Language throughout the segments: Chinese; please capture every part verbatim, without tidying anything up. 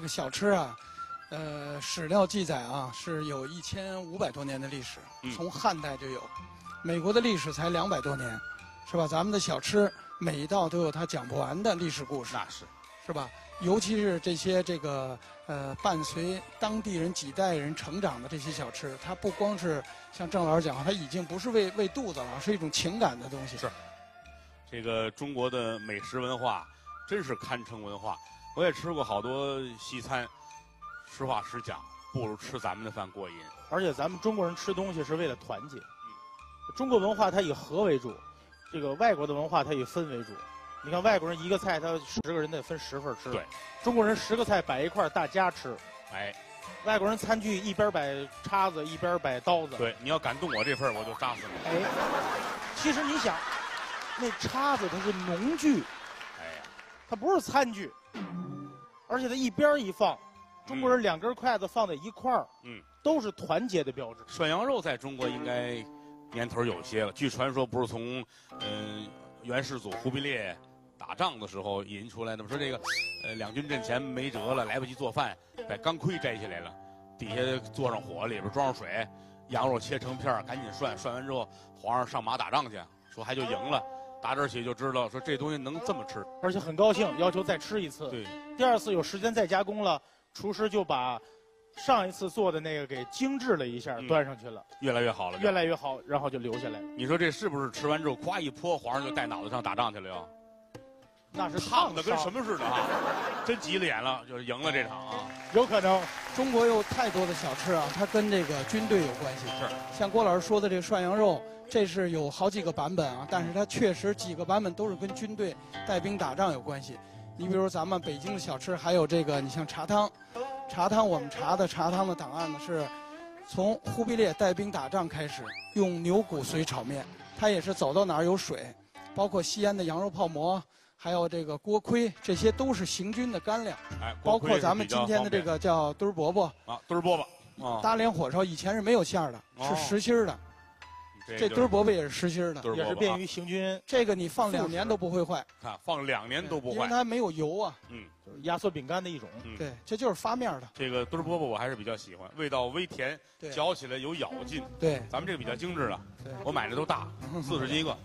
个小吃啊，呃，史料记载啊，是有一千五百多年的历史， 嗯、 从汉代就有。美国的历史才两百多年，是吧？咱们的小吃每一道都有它讲不完的历史故事， 那是， 是吧？尤其是这些这个呃伴随当地人几代人成长的这些小吃，它不光是像郑老师讲，它已经不是喂喂肚子了，是一种情感的东西。 是，这个中国的美食文化真是堪称文化。我也吃过好多西餐，实话实讲，不如吃咱们的饭过瘾。 而且咱们中国人吃东西是为了团结。嗯、中国文化它以和为主，这个外国的文化它以分为主。你看外国人一个菜，他十个人得分十份吃。 对， 中国人十个菜摆一块，大家吃。 哎， 外国人餐具一边摆叉子，一边摆刀子。 对，你要敢动我这份，我就扎死你。 哎，其实你想，那叉子它是农具， 哎， 它不是餐具，而且它一边一放，中国人两根筷子放在一块儿， 嗯， 都是团结的标志。 涮羊肉在中国应该年头有些了，据传说不是从嗯、呃、元世祖忽必烈打仗的时候引出来的吗？说这个，呃，两军阵前没辙了，来不及做饭，把钢盔摘下来了，底下坐上火，里边装上水，羊肉切成片，赶紧涮。涮完之后，皇上上马打仗去，说还就赢了。打这儿起就知道，说这东西能这么吃， 而且很高兴，要求再吃一次。 对， 第二次有时间再加工了，厨师就把上一次做的那个给精致了一下， 嗯、 端上去了， 越来越好了， 越来越好，然后就留下来了。 你说这是不是吃完之后，咵一泼，皇上就戴脑袋上打仗去了又？ 那是烫的跟什么似的啊！真急了眼了，就是赢了这场啊！ 有可能， 中国有太多的小吃啊，它跟这个军队有关系。 是， 像郭老师说的这个涮羊肉，这是有好几个版本啊，但是它确实几个版本都是跟军队带兵打仗有关系。你比如咱们北京的小吃，还有这个，你像茶汤，茶汤我们查的茶汤的档案呢，是从忽必烈带兵打仗开始，用牛骨髓炒面，他也是走到哪儿有水，包括西安的羊肉泡馍。还有这个锅盔，这些都是行军的干粮。 哎， 包括咱们今天的这个叫墩儿饽饽啊，墩儿饽饽啊， 大连火烧以前是没有馅儿的， 哦、 是实心的。 这, 这墩儿饽饽也是实心的， 也是便于行军。 这个你放两年都不会坏， 看放两年都不坏， 因为它没有油啊。 嗯， 就是压缩饼干的一种。 嗯、对，这就是发面的。 这个墩儿饽饽我还是比较喜欢，味道微甜，嚼起来有咬劲。 对， 咱们这个比较精致了。 对， 我买的都大，四十几个。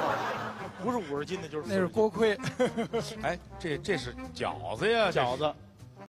不是五十斤的，就是那是锅盔。 哎，这这是饺子呀， 饺子。